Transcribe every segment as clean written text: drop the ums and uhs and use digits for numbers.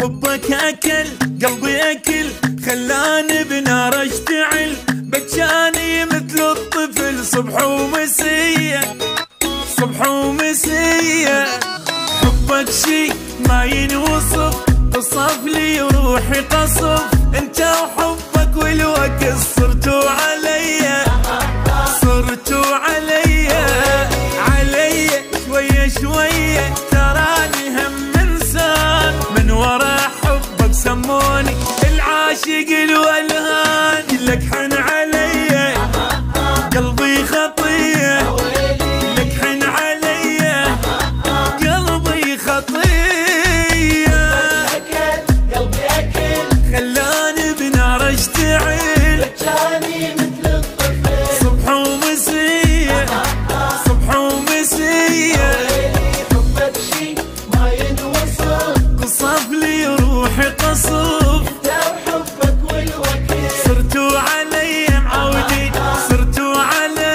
حبك أكل قلبي أكل، خلاني بنار اشتعل، بكاني مثل الطفل صبح ومسية، صبح ومسية. حبك شي ما ينوصف، قصف لي روحي قصف، انت وحبك والوقت صرتوا عليا، صرتوا عليا، عليا شوية شوية، تراني هم انسان من ورا حبك، سموني العاشق الولهان، لك حن عليا قلبي خطية، لك حن عليا قلبي خطية. قلبي أكل خلاني بنار اشتعل، بكاني مثل الطفل صبح ومسية، صبح ومسية. حبك شي ما ينوصف، قصف لي روحي قصف، انت وحبك والوقت صرتوا علي معودين، صرتوا علي.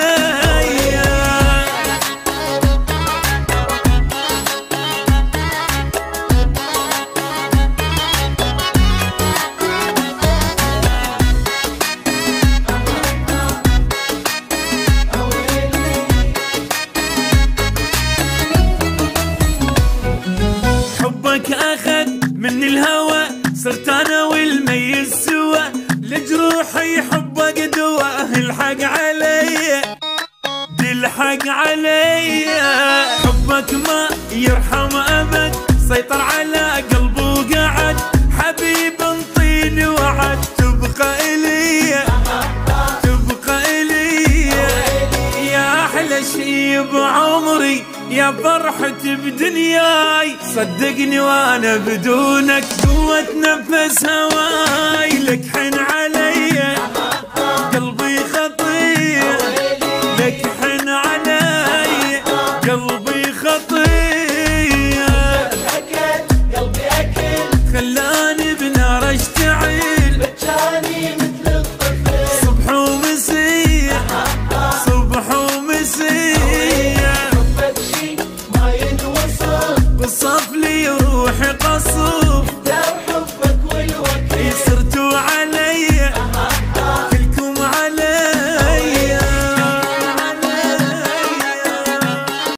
حبك أخذ من الهوى، صرت أنا والميت سوا، لجروحي حبك دوا، الحق علي، الحق علي. حبك ما يرحم أبد، سيطر على قلبي وقعد، حبيب انطيني وعد، تبقى إلي، تبقى إلي. يا أحلى شي بعمري، يا فرحة بدنياي، صدقني وانا بدونك قوة نفس هواي، لك حن علي